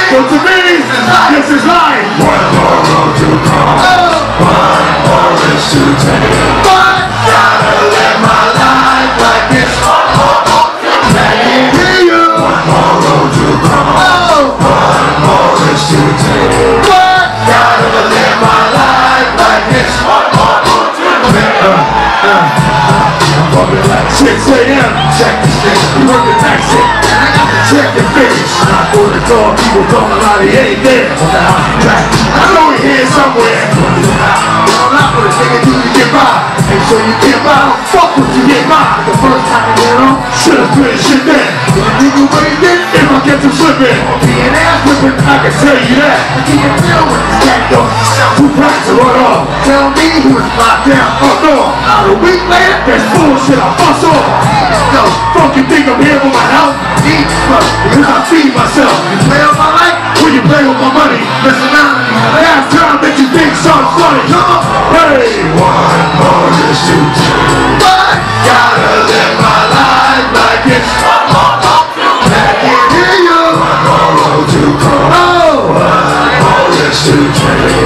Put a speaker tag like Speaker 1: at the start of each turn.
Speaker 1: So to me, this is life. One more road to cross. One more risk to take. But gotta live my life like this. One more road to take. One more road to cross. One more risk to take. But gotta live my life like this. One more road to take. I'm fucking like 6 a.m. Check the shit. You work the taxi. And I got to check the finish. Knock on the door. People talking about he ain't there. I know he here somewhere. I'm not gonna take it till you get by. Make sure you get by. Don't fuck with you get by. The first time you get on, should've finished shit then. If you think away then, if I get to slipping or be an ass whipping, I can tell you that. I can't deal with this cat though. Too bright to run off. Tell me he was locked down up north. Not a week later, there's bullshit I bust off. Yo, fuck you think I'm here for my health? Eat, fuck, because I feed myself. You play with my life, when you play with my money. Listen out, last time that you think something funny. Hey, one more is to take. But gotta live my life like it's one more road to take. I can hear you. One more road to cross. One more is to take.